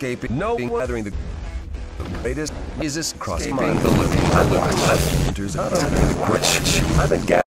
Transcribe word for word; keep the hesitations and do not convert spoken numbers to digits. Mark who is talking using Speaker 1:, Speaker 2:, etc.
Speaker 1: escaping. No gathering the greatest is this crossing
Speaker 2: Escaping the living. I watch.
Speaker 1: Enters out of
Speaker 2: I've been gathering.